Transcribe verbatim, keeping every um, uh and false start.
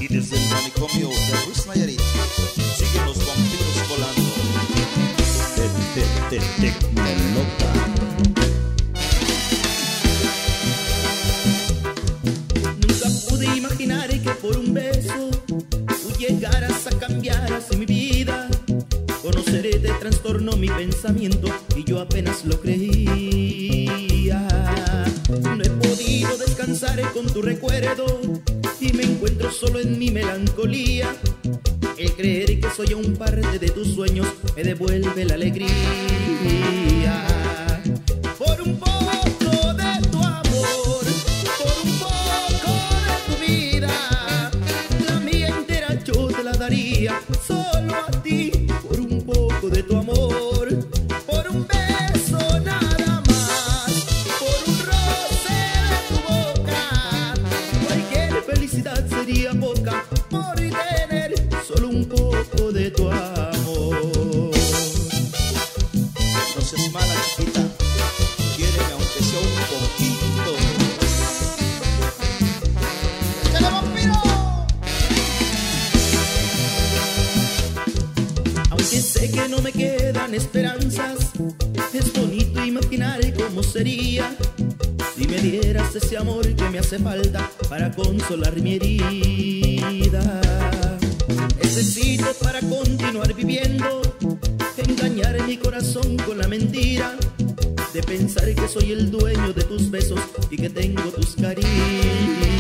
Y desde el manicomio de Ruiz Nayarit siguen los vampiros volando. Te, te, te, Tecnolota. Nunca pude imaginar que por un beso tú llegaras a cambiar así mi vida. Conocerte trastornó mi pensamiento y yo apenas lo creía. No he podido descansar con tu recuerdo y me encuentro solo en mi melancolía. El creer que soy aún parte de tus sueños me devuelve la alegría. Por un poco de tu amor, por un poco de tu vida, la mía entera yo te la daría, solo a ti, por un poco de tu amor, por un beso nada más, por un roce de tu boca. Cualquier felicidad sería poca por tener solo un poco de tu amor. No seas mala, chiquita, quiéreme aunque sea un poquito. ¡Échale, vampiro! Aunque sé que no me quedan esperanzas, es bonito imaginar cómo sería si me dieras ese amor que me hace falta para consolar mi herida. Necesito para continuar viviendo, engañar mi corazón con la mentira de pensar que soy el dueño de tus besos y que tengo tus caricias.